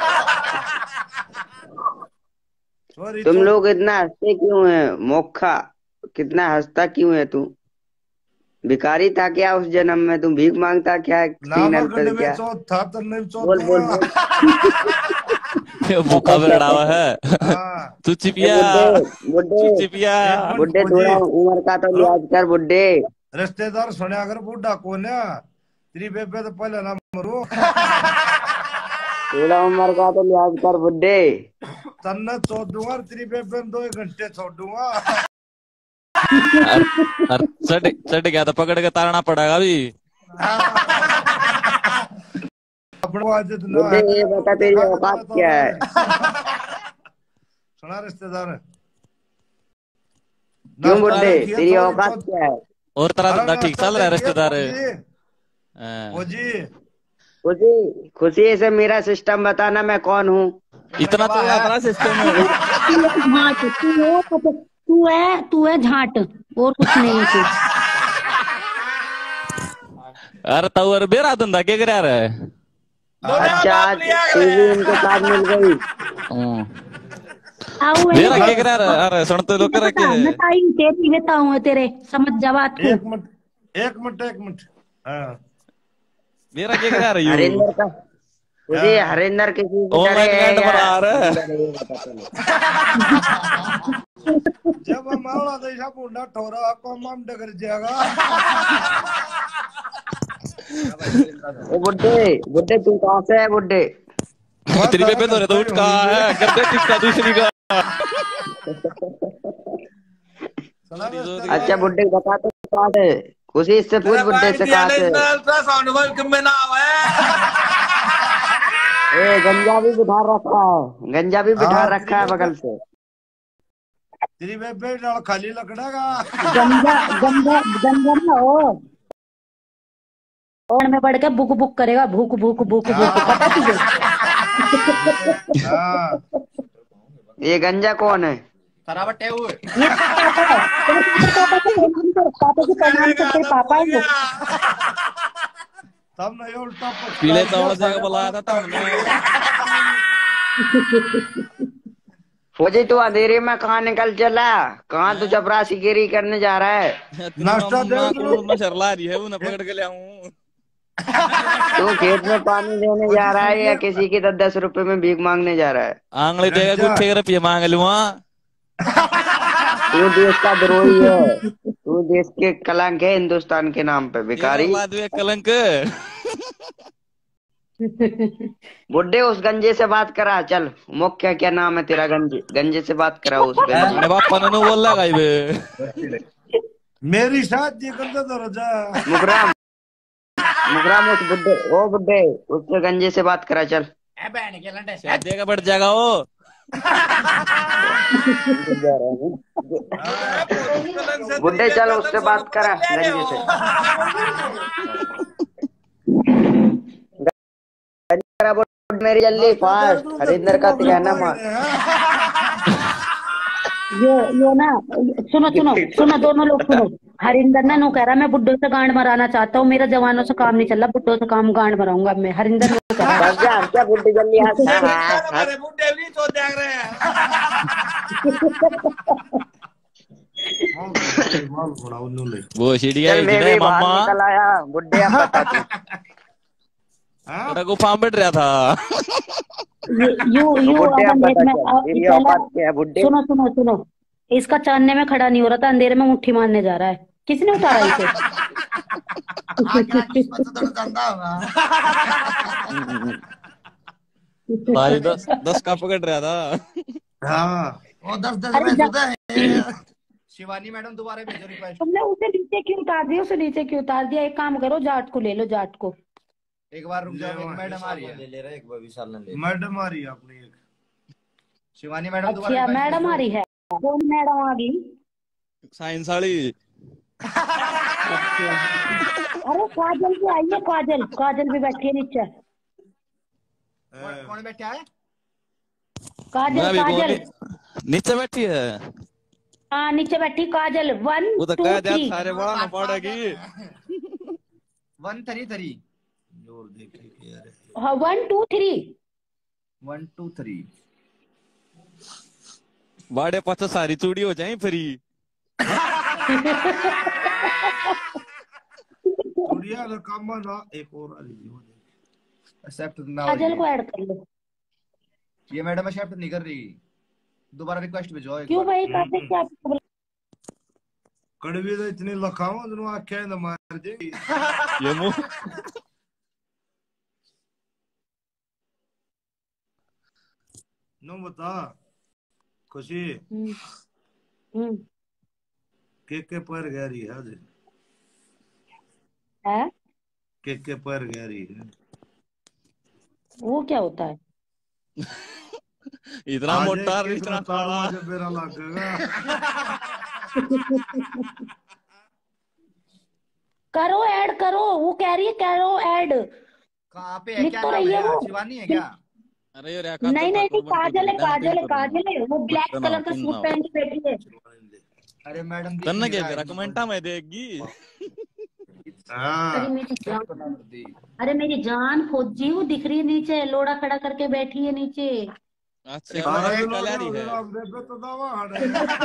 तुम लोग इतना हंसते क्यों है? मोखा कितना हंसता क्यों है तू? भिखारी था क्या उस जन्म में? तुम भीख मांगता क्या? सिग्नल पर क्या? था तो नहीं बोल बोल बोल। भूखा बैठा हुआ है। तू चिपिया बुड्ढे चिपिया बुड्ढे थोड़ा उम्र का तो लिहाज कर बुड्ढे। रिश्तेदार सुने अगर बूढ़ा को ना तेरी बेबे तो पहले ना मरो। थोड़ा उम्र का तो लिहाज कर बुड्ढे। तन्ने छोड़ दूंगा तेरी बेबे दो एक घंटे छोड़ दूंगा। चढ़ चढ़ गया तो पकड़ के तारना पड़ेगा अभी। बुड्ढे ये बता तेरी औकात क्या है? सुना रिश्तेदार क्यों बुड्ढे तेरी औकात क्या है? और तरह धंधा ठीक चल रहा है रिश्तेदार। खुशी खुशी खुशी से मेरा सिस्टम बताना मैं कौन हूँ? इतना तो अपना सिस्टम है। तू है तू है झाट और कुछ नहीं है तू। अरे तो और बेरा धंधा क्या कर रहा है? अच्छा टीवी इनके साथ मिल गई। बेरा क्या कर रहा है? अरे सुन तो लोग कर के मैं ताई तेरी बेटा हूँ तेरे, समझ जा बात को। एक मिनट एक मिनट एक मिनट। हाँ बेरा क्या कर रहा है? हरिंदर का मुझे हरिंदर किसी की तरह है यार। जब हमारा देशा बुढ़ा ठोरा आपको हम डगर जाएगा। ओ बुड्ढे बुड्ढे तू कहाँ से है बुड्ढे? तेरी बेबे तो रे तो उठ कहा है गद्दे किसका दूसरी का। अच्छा बुड्ढे बता तो कहाँ से? खुशी इससे पूछ बुड्ढे से कहाँ से? ए गंजा भी बिठा रखा है, गंजा भी बिठा रखा है बगल से। तेरी बेबे डाल खाली लकड़ागा। गंजा गंजा गंजा ना हो और में बढ़ के बुक बुक करेगा, भूख भूख भूख भूख। पता तुझे? ये गंजा कौन है? खराबटे हुए ये पापा की प्रणाम करते पापा है। तब नहीं उल्टा पीले चावल से बुलाया था तब फौजी तू अंधेरे में कहाँ निकल चला? कहाँ तू चपरासीगिरी करने जा रहा है? नाश्ता दे शरला रही है उन्हें पकड़ के ले आऊं। तू खेत में पानी देने जा रहा है या किसी की दस दस रुपए में भीख मांगने जा रहा है? आंगले देगा गुच्छे के रुपये मांग लूँ। तू देश का द्रोही है, तू देश के कलंक है हिंदुस्तान के नाम पे भिखारी। कलंक बुड्ढे उस गंजे से बात करा। चल मुख्य क्या नाम है तेरा? गंजे गंजे से बात करा उस गंजे। बापा ने बोल लगा बे मेरी शादी कर दो रजा। मुकराम मुकराम उस बुड्ढे ओ बुड्ढे उससे गंजे से बात करा। चल देगा बढ़ जाएगा वो। बुड्ढे चल उससे बात करा गंजे से। मेरी जल्दी फास्ट हरिंदर का तिहाना मार। ये ये ना सुनो सुनो सुनो दोनों लोग सुनो। हरिंदर ना नो कह रहा मैं बुड्ढों से गांड मराना चाहता हूँ, मेरा जवानों से काम नहीं चल रहा, बुड्ढों से काम गांड मराऊंगा मैं। हरिंदर नो कह रहा है क्या बुड्ढे जल्दी वो सीढ़िया मामा निकल आया बुड्ढे। आप बता तू गुफा बैठ रहा था। यू यू सुनो सुनो सुनो इसका चांदने में खड़ा नहीं हो रहा था, अंधेरे में मुट्ठी मारने जा रहा है। किसने उतारा इसे? दस दस का पकड़ रहा था। हाँ और दस दस अरे मैच जा- होता है। शिवानी मैडम दोबारा भेजो रिक्वेस्ट। तुमने उसे नीचे क्यों उतार दिया, उसे नीचे क्यों उतार दिया? एक काम करो, जाट को ले लो, जाट को। एक बार रुक जाओ, एक मैडम आ रही ले है। ले रहा है एक बार विशाल ने ले मैडम आ रही है अपनी एक। शिवानी मैडम दोबारा अच्छा request मैडम भेजो। आ रही है। कौन मैडम आ गई? साइंस वाली। अरे काजल भी आई है, काजल काजल भी बैठी है नीचे। कौन कौन बैठा है? काजल मैं भी काजल बोली- नीचे बैठी है। हाँ नीचे बैठी काजल। वन वो तो टू कह दिया थ्री। सारे बड़ा ना पड़ेगी। वन थ्री थ्री जोर देखे कि यार हाँ one two three. One two three. बाड़े पाछो सारी चूड़ी हो जाए फ्री। गुड़िया का काम ना एक और आ रही है। एक्सेप्ट ना हो रही काजल को है। ऐड कर लो। ये मैडम एक्सेप्ट नहीं कर रही। दोबारा रिक्वेस्ट भेजो एक क्यों बार। भाई काजल क्या? कड़वी तो इतनी लखाओ दोनों आख्या ना मार दे। ये मुंह नो बता खुशी हम्म हम्म के के पर गया रही है आज है? के के पर गया रही है। वो क्या होता है? इतना आज मोटा एक और केक इतना में ताड़ू काला। मुझे मेरा लगेगा। करो ऐड करो, वो कह रही है करो ऐड। कहाँ पे है? लिख क्या तो नाम रही है? है वो। शिवानी है क्या? अरे ये रेखा नहीं नहीं तो नहीं काजल है, काजल है, काजल है। वो ब्लैक बच्चा ना कलर का हो, सूट ना पहन के बैठी है। अरे मैडम दिख तन्ने नहीं के रहा है। मेरा कमेंटा में देगी। अरे मेरी जान, अरे मेरी जान फौजी वो दिख रही है नीचे, लोड़ा खड़ा करके बैठी है नीचे। अच्छा सारा कलर दिन कलर ही है। आप दे पे तो दावा हड़े।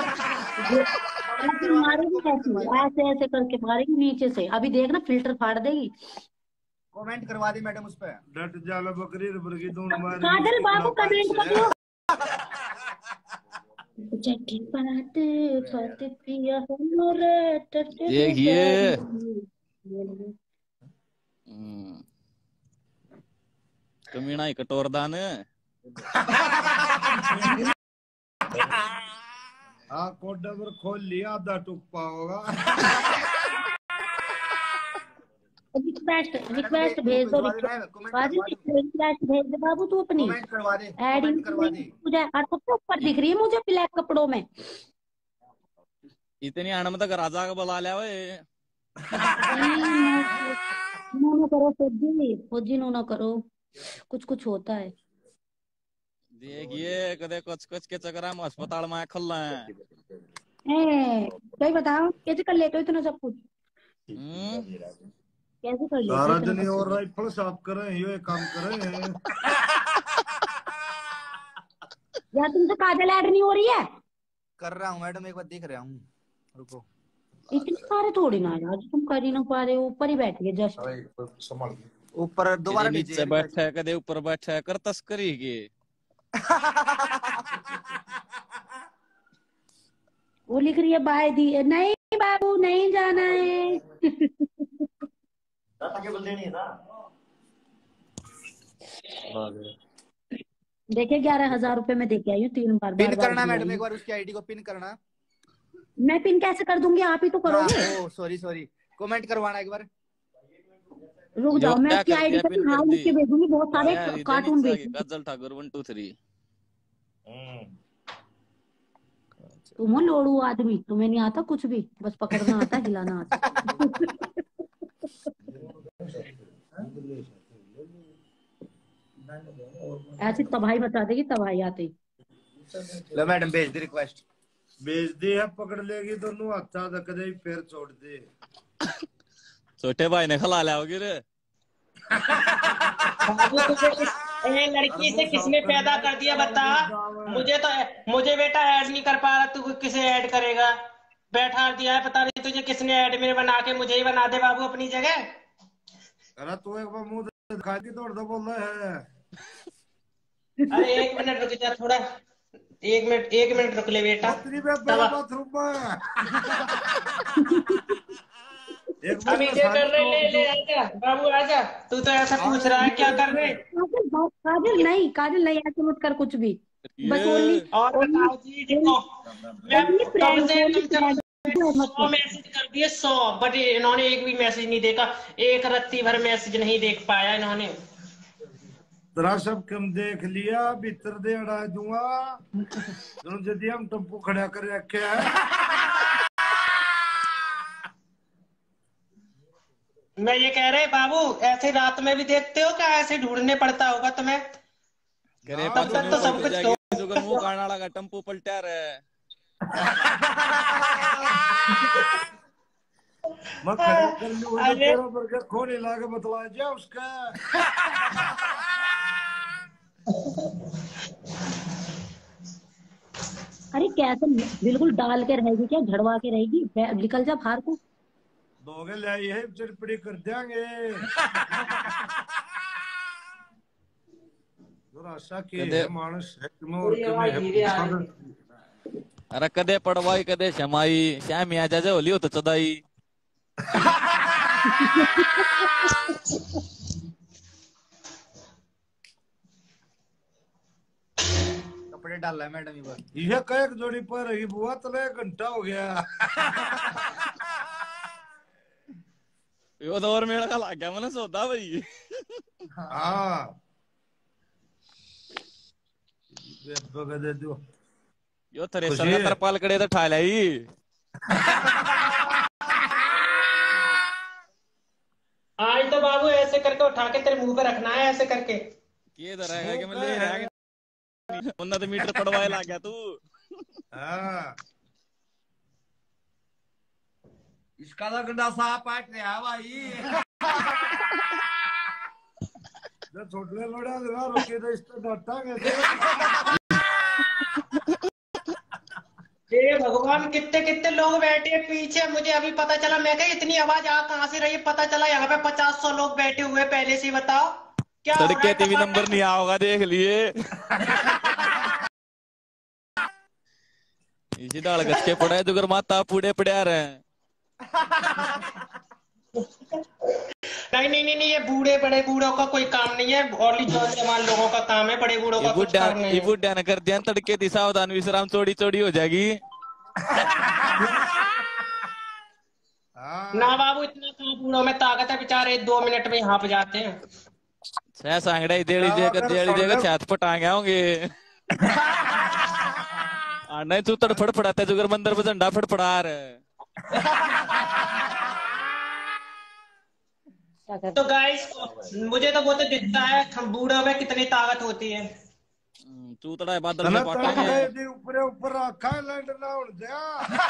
ऐसे मारेगी कैसे? ऐसे ऐसे करके मारेगी नीचे से। अभी देखना फिल्टर फाड़ देगी। कमेंट करवा दी मैडम उस पे। डट जाला बकरी रबर की दून मार। काजल बाबू कमेंट कर दो। चट्टी बात बात पिया हो रे टट्टे देखिए। प्यारी। हम्म। कमीना ही कटोरदान। हाँ कोडा पर खोल लिया आधा टुप्पा होगा। रिक्वेस्ट रिक्वेस्ट भेज दो। रिक्वेस्ट भेज दे बाबू तू अपनी। कमेंट करवा दे। ऐड कमेंट करवा दे। मुझे और सबसे ऊपर दिख रही है मुझे ब्लैक कपड़ों में। इतनी अणम तक राजा का बुला लिया वे। नो नो करो फौजी, फौजी नो ना करो। कुछ कुछ होता है। देखिए कदे कुछ कुछ के चक्कर में अस्पताल में खुल रहे हैं। ए भाई बताओ कैसे कर लेते हो इतना सब कुछ? हम्म। कैसे कर लेते हो सारा इतना दिन सब और कुछ? राइफल साफ करे ये काम करे। यार तुमसे काजल ऐड नहीं हो रही है? कर रहा हूँ मैडम, एक बार देख रहा हूँ, रुको। इतने सारे थोड़ी ना यार, तुम कर ही ना पा रहे हो। ऊपर ही बैठी है जस्ट। ऊपर दोबारा कदे नीचे बैठा है कदे ऊपर बैठा है कर तस्करी की। वो लिख रही है बाय दी। नहीं बाबू नहीं जाना है। के बंदे नहीं था। देखिए ग्यारह हजार रुपए में देके आई हूँ तीन बार। पिन बार बार करना दिया मैडम, है। एक बार उसकी आईडी को पिन करना। मैं पिन कैसे कर दूंगी? आप ही तो करोगे। ओ सॉरी सॉरी, कमेंट करवाना एक बार। रुक जाओ, मैं क्या उसकी कर आईडी दिया, पे पिन नाम कर लिख के दी। भेजूंगी। बहुत सारे यार, इधर कार्टून नीचे भेजूंगी। गजल ठाकुर वन टू थ्री। तुम हो लोड़ू आदमी, तुम्हें नहीं आता कुछ भी, बस पकड़ना आता है, हिलाना आता है। ऐसी तबाही बता देगी, तबाही आती। लो मैडम भेज दी रिक्वेस्ट। भेज दी है, पकड़ लेगी दोनों अच्छा रख दे फिर छोड़ दे। छोटे भाई ने खिला लिया होगी रे। ए, लड़की से किसने पैदा कर दिया बता? मुझे तो मुझे बेटा ऐड नहीं कर पा रहा, तू किसे ऐड करेगा? बैठा दिया है, पता नहीं तुझे किसने ऐड में बना के मुझे ही बना दे बाबू अपनी जगह। अरे तू एक बार मुंह दिखा के तोड़ दो बोल रहा है। अरे एक मिनट रुक जा थोड़ा, एक मिनट एक मिनट रुक ले बेटा। बाथरूम में अभी क्या कर रहे? ले ले आजा बाबू आजा। तू तो ऐसा पूछ रहा है क्या कर रहे? काजल काजल नहीं, काजल नहीं, ऐसे मत कर कुछ भी। बस ओनली और बताओ जी, देखो मैं कब से तुम सौ मैसेज कर दिए, सौ, बट इन्होंने एक भी मैसेज नहीं देखा, एक रत्ती भर मैसेज नहीं देख पाया इन्होंने। तेरा सब कम देख लिया, भीतर दे अड़ा दूंगा दोनों जदी हम टम्पू खड़ा कर रखे है। मैं ये कह रहे बाबू, ऐसे रात में भी देखते हो क्या? ऐसे ढूंढने पड़ता होगा तुम्हें? करे तब तक तो सब कुछ जो मुंह काढ़ने वाला का टम्पू पलटा रहे। मैं खड़ा कर लूं तेरा बर्गर खोने लाके बतला जा उसका। अरे कैसे बिल्कुल डाल के रहेगी क्या? झड़वा के रहेगी? निकल जा बाहर को। दोगे ले ये चिड़पड़ी कर देंगे। आशा की है मानस है तुम्हें और तुम्हें। अरे कदे पड़वाई कदे शमाई, श्याम यहाँ जा होली हो तो चदाई। कपड़े डाल है मैडम इधर। ये कई जोड़ी पर रही बुआ तले घंटा हो गया। यो तो और मेरा का लग गया मैंने सोता भाई। हाँ दे दो यो तेरे सर में तरपाल कड़े तो ठा लाई। आज तो बाबू ऐसे करके उठा के तेरे मुंह पे रखना है, ऐसे करके। ये तो रहेगा कि मैं ले रहेगा उन्ना तो मीटर पड़वाए ला गया तू। हाँ इसका तो गंदा साफ पाट रहा है भाई। जब छोटे लोड़ा लगा रोके तो इसको डरता कैसे? हे भगवान, कितने कितने लोग बैठे हैं पीछे, मुझे अभी पता चला। मैं कहा इतनी आवाज आ कहाँ से रही है? पता चला यहाँ पे पचास सौ लोग बैठे हुए पहले से। बताओ क्या हो रहा है? टीवी नंबर नहीं आया होगा, देख लिए। इसी डाल गच्चे पड़ा है दुगर माता पूड़े पड़ा रहे हैं। नहीं नहीं नहीं, ये बूढ़े बड़े बूढ़ों का कोई काम नहीं है, ओनली जवान लोगों का काम है, बड़े बूढ़ों का कुछ काम नहीं है। बुढ़ा न कर दिया तड़के दी सावधान विश्राम चौड़ी चौड़ी हो जाएगी। ना बाबू, इतना कहाँ बूढ़ों में ताकत है, बेचारे दो मिनट में यहाँ पे जाते हैं। छह सांगड़ा देड़ी जगह देड़ी जगह छत पटा गए होंगे। नहीं तू तड़ फड़फड़ाते जुगर मंदिर पर झंडा फड़फड़ा रहे। तो गाइस, मुझे तो बहुत दिखता है बूढ़ों में कितनी ताकत होती है। चूतड़ा है बादल में पाटेंगे ऊपर ऊपर रखा है लैंड ना उड़ जा।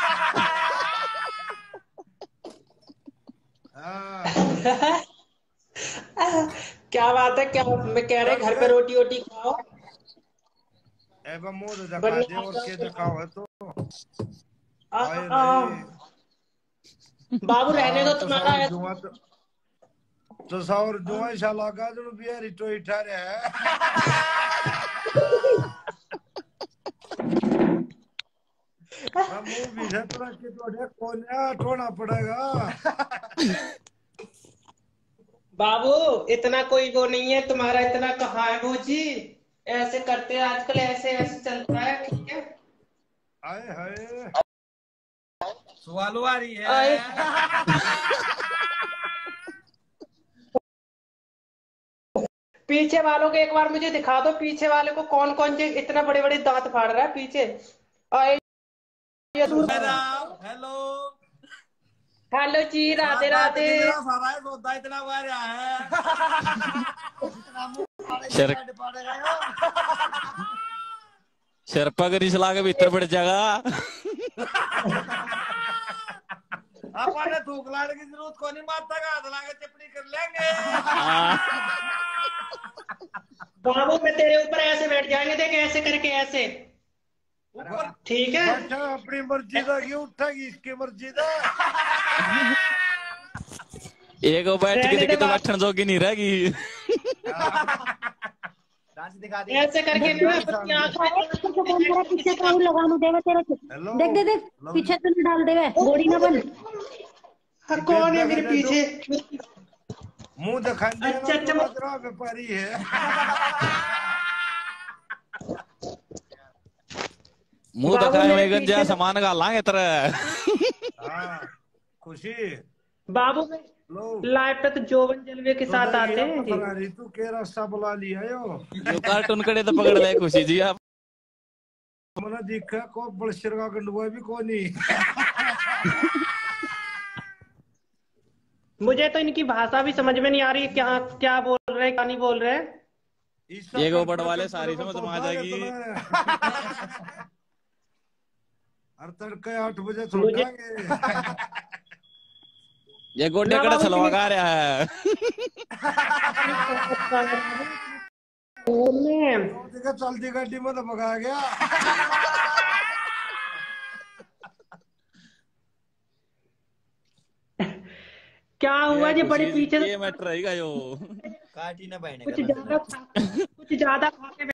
क्या बात है, क्या मैं कह रहे घर पे रोटी वोटी खाओ। एवं मुंह दिखा दे और के दिखाओ है तो बाबू रहने दो तुम्हारा है तो सौर जुआ शाला का जो बिहारी तो इठा रहा है। मुंह भी है तो के तो कौन है ठोना पड़ेगा। बाबू इतना कोई वो नहीं है तुम्हारा, इतना कहाँ है वो जी? ऐसे करते हैं आजकल, ऐसे ऐसे चलता है। ठीक है, आए हाय सवाल आ रही है। पीछे वालों को एक बार मुझे दिखा दो, पीछे वाले को कौन कौन से इतना बड़े बड़े दांत फाड़ रहा है पीछे। Hello hello ji, Radhe Radhe. इतना हुआ रहा है। शर्पा करी सलाह के भीतर बढ़ जाएगा। आपने थूक लाने की जरूरत को नहीं, माता का हाथ लाके टिप्पणी कर लेंगे। बाबू मैं तेरे ऊपर ऐसे बैठ जाएंगे, देख ऐसे करके ऐसे। ठीक है, अपनी मर्जी का क्यों उठेगी, इसकी मर्जी का। एक बैठ के देखे तो बैठन जोगी नहीं रहेगी। ऐसे करके पीछे तो लगाने देवे तेरे। देख दे देख पीछे तो नहीं डाल देवे, गोड़ी ना बन। कौन है मेरे पीछे? मुंह दिखा दे। अच्छा अच्छा व्यापारी है। मुंह बाबू दिखाए मेरे हुए गंजा पीछे- सामान गालांगे तरह। हाँ खुशी बाबू में लो लाइव पे तो जोवन जलवे के साथ आते हैं जी। फरारी तू के रास्ता बुला लिया यो जो कार्टून कड़े तो पकड़ ले खुशी जी आप। मैंने देखा को बलशर का गंडुआ भी कोनी। मुझे तो इनकी भाषा भी समझ में नहीं आ रही है, क्या क्या बोल रहे हैं क्या नहीं बोल रहे हैं। ये गो बड़ वाले सारी समझ में आ जाएगी। हर तड़के आठ बजे छोड़ेंगे। ये गोडे कड़े छलवा रहा है। देखा चलती गाड़ी में तो भगा गया। क्या हुआ जी बड़े पीछे ये मैटर रहेगा यो। काटी ना बहने कुछ ज्यादा कुछ ज्यादा खा के